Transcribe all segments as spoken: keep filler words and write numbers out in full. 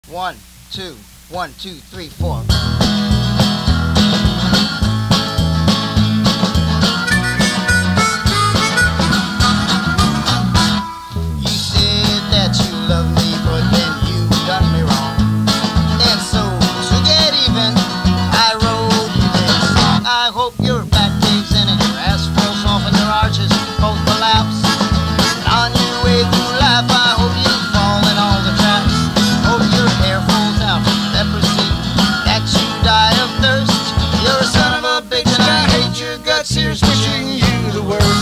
One, two, one, two, three, four. You said that you love me, but then you done me wrong. And so, to get even, I wrote you this song. I hope your back caves in and your ass falls off and your arches both collapse. And on your way through life, I hope you fall in all the traps. Hope your hair falls out from leprosy, that you die of thirst. You're a son of a bitch and I hate your guts. Here's wishing you the worst.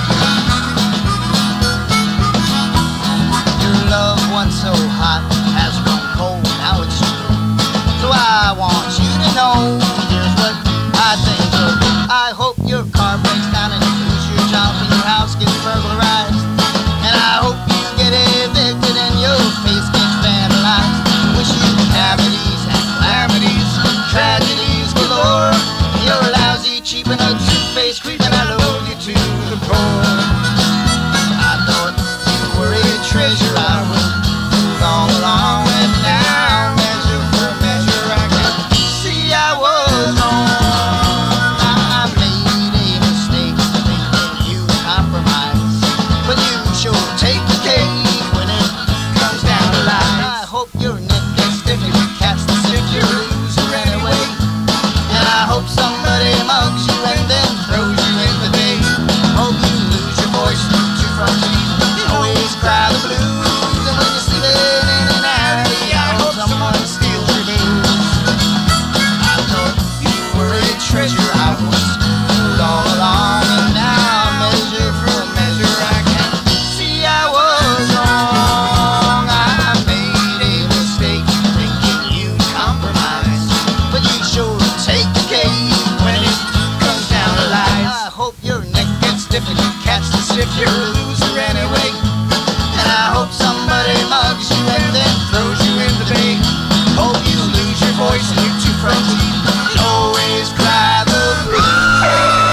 Your love once so hot has grown cold, now it's true. So I want you to know, here's what I think of. I hope your car breaks down and you lose your job and your house gets burglarized. And I hope you get evicted and your face gets vandalized. Wish you calamities and calamities, tragedies galore. You're lousy, cheap and a two-faced creep and I load you to the core. I thought you were a treasure I was fooled all along, and now measure for measure I can see I was wrong. I made a mistake thinking you compromise, but you sure take the cake when it comes down to lies. I hope your neck gets stiff and you catch the sick, you lose her anyway. And I hope somebody mugs you and then throws you in the bay. Hope you lose your voice due to front teeth, you always cry the blues. And when you're sleeping in an alley, I hope someone steals your booze. I thought you were a treasure I was fooled all along, and now measure for measure I can see I was wrong. I made a mistake thinking you'd compromise, but you sure take the cake when it comes down to lies. I hope your neck gets stiff and you catch the stiff, you lose her anyway. And I hope somebody mugs you and then throws you in the bay. Hope you lose your voice and your two front teeth, you always cry the blues.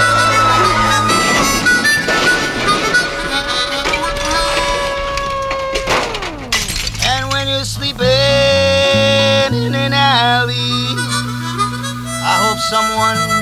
And when you're sleeping in an alley, I hope someone